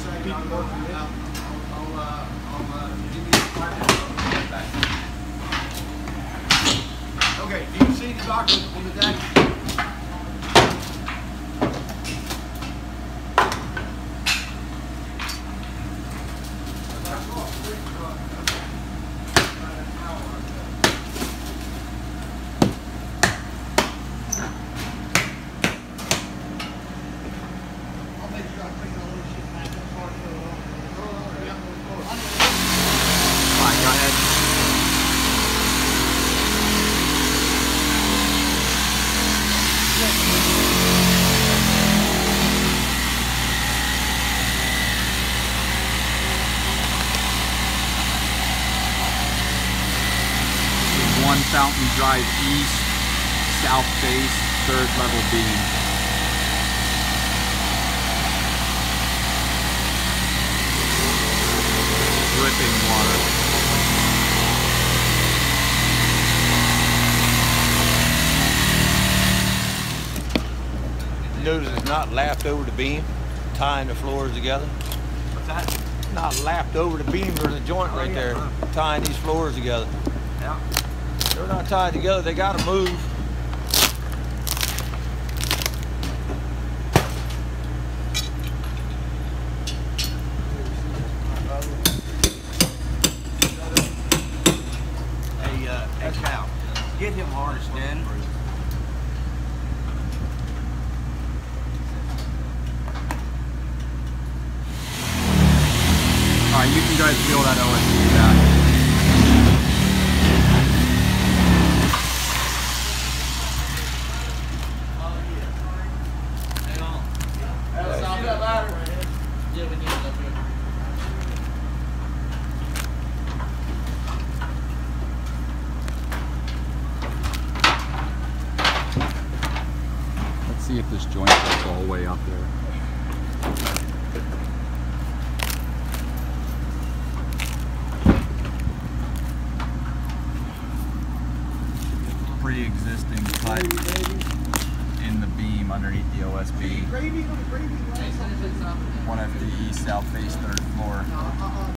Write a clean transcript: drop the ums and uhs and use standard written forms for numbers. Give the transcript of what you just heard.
Okay, do you see the document on the deck? One Fountain Drive East, south face, third level beam. Dripping water. Notice it's not lapped over the beam, tying the floors together. What's that? Not lapped over the beam. There's a joint right there, tying these floors together. Yeah. They're not tied together, they gotta move. Hey Cal, get him harnessed in. Alright, you can guys feel that OSB back. Let's see if this joint goes all the way up there. Pre-existing pipe in the beam underneath the OSB. 1 FDE south face, third floor.